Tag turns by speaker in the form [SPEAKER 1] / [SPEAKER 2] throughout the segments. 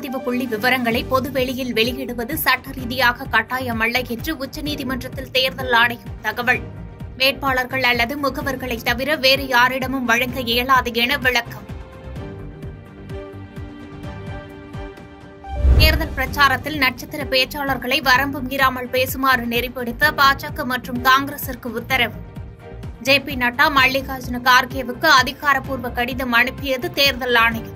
[SPEAKER 1] வாக்குப்பதிவு புள்ளி விவரங்களை பொதுவெளியில் வெளியிடுவது சட்ட ரீதியாக கட்டாயமல்ல என்று உச்சநீதிமன்றத்தில் தேர்தல் ஆணையம் தகவல். வேட்பாளர்கள் அல்லது முகவர்களை தவிர வேறு யாரிடமும் வழங்க இயலாது என விளக்கம். தேர்தல் பிரச்சாரத்தில் நட்சத்திர பேச்சாளர்களை வரம்பு மீறாமல் பேசுமாறு நெறிப்படுத்த பாஜக மற்றும் காங்கிரசிற்கு உத்தரவு. ஜே.பி. நட்டா மல்லிகார்ஜுன கார்கேவுக்கு அதிகாரப்பூர்வ கடிதம் அனுப்பியது தேர்தல் ஆணையம்.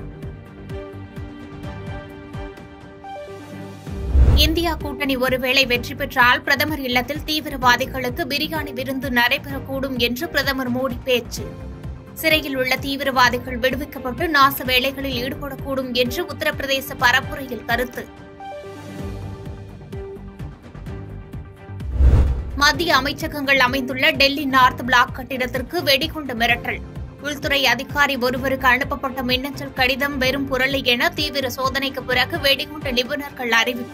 [SPEAKER 1] இந்தியா கூட்டணி ஒருவேளை வெற்றி பெற்றால் பிரதமர் இல்லத்தில் தீவிரவாதிகளுக்கு பிரியாணி விருந்து நடைபெறக்கூடும் என்று பிரதமர் மோடி பேச்சு. சிறையில் உள்ள தீவிரவாதிகள் விடுவிக்கப்பட்டு நாச வேலைகளில் ஈடுபடக்கூடும் என்று உத்தரப்பிரதேச பரப்புரையில் கருத்து. மத்திய அமைச்சகங்கள் அமைந்துள்ள டெல்லி நார்த் பிளாக் கட்டிடத்திற்கு வெடிகுண்டு மிரட்டல். உள்துறை அதிகாரி ஒருவருக்கு அனுப்பப்பட்ட மின்னஞ்சல் கடிதம் வெறும் புரளி என தீவிர சோதனைக்கு பிறகு வெடிகுண்டு நிபுணர்கள் அறிவிப்பு.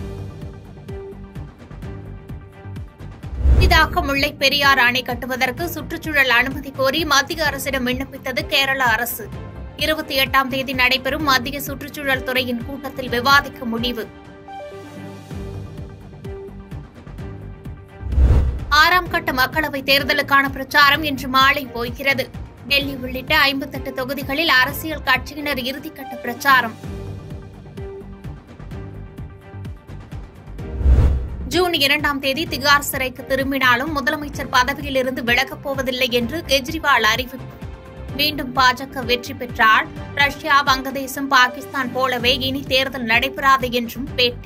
[SPEAKER 1] புதிதாக முல்லைப் பெரியாறு அணை கட்டுவதற்கு சுற்றுச்சூழல் அனுமதி கோரி மத்திய அரசிடம் விண்ணப்பித்தது கேரள அரசு. 28ஆம் தேதி நடைபெறும் மத்திய சுற்றுச்சூழல் துறையின் கூட்டத்தில் விவாதிக்க முடிவு. 6ஆம் கட்ட மக்களவைத் தேர்தலுக்கான பிரச்சாரம் இன்று மாலை போகிறது. டெல்லி உள்ளிட்ட 58 தொகுதிகளில் அரசியல் கட்சியினர் இறுதிக்கட்ட பிரச்சாரம். ஜூன் 2ஆம் தேதி திகார் சிறைக்கு திரும்பினாலும் முதலமைச்சர் பதவியிலிருந்து விலகப் போவதில்லை என்று கெஜ்ரிவால் அறிவிப்பு. மீண்டும் பாஜக வெற்றி பெற்றால் ரஷ்யா, வங்கதேசம், பாகிஸ்தான் போலவே இனி தேர்தல் நடைபெறாது என்றும் பேட்டி.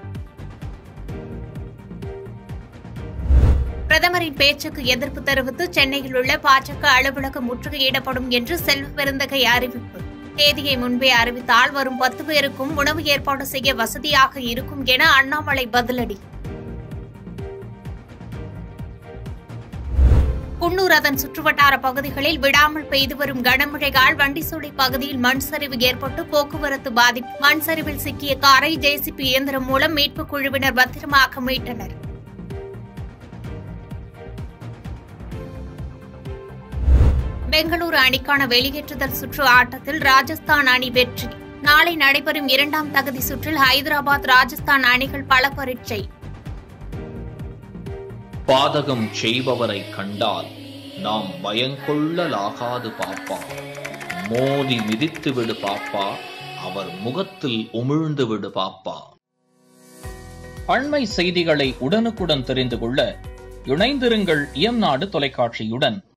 [SPEAKER 1] பிரதமரின் பேச்சுக்கு எதிர்ப்பு தெரிவித்து சென்னையில் உள்ள பாஜக அலுவலகம் முற்றுகையிடப்படும் என்று செல்வ பெருந்தகை அறிவிப்பு. தேதியை முன்பே அறிவித்தால் வரும் 10 பேருக்கும் உணவு ஏற்பாடு செய்ய வசதியாக இருக்கும் என அண்ணாமலை பதிலடி. குன்னூர் அதன் சுற்றுவட்டார பகுதிகளில் விடாமல் பெய்து வரும் கனமழையால் வண்டிசோலை பகுதியில் மண் சரிவு ஏற்பட்டு போக்குவரத்து பாதிப்பு. மண் சரிவில் சிக்கிய காரை ஜேசிபி இயந்திரம் மூலம் மீட்புக் குழுவினர் பத்திரமாக மீட்டனர். பெங்களூரு அணிக்கான வெளியேற்றுதல் சுற்று ஆட்டத்தில் ராஜஸ்தான் அணி வெற்றி. நாளை நடைபெறும் 2ஆம் தகுதி சுற்றில் ஹைதராபாத், ராஜஸ்தான் அணிகள் பல பரீட்சை.
[SPEAKER 2] பாதகம் செய்பவரை கண்டால் நாம் பயங்கொள்ளலாகாது பாப்பா. மோதி மிதித்து விடு பாப்பா, அவர் முகத்தில் உமிழ்ந்து விடு பாப்பா. அண்மை செய்திகளை உடனுக்குடன் தெரிந்து கொள்ள இணைந்திருங்கள் இயம்நாடு தொலைக்காட்சியுடன்.